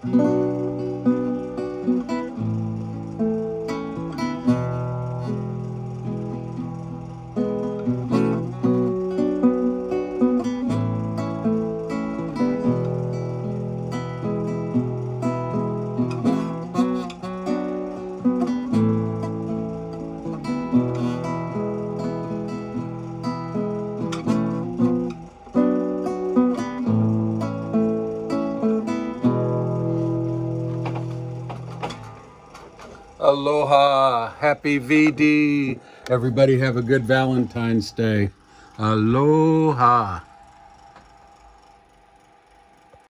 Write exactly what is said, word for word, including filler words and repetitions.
Aloha, happy V D. Everybody have a good Valentine's Day. Aloha.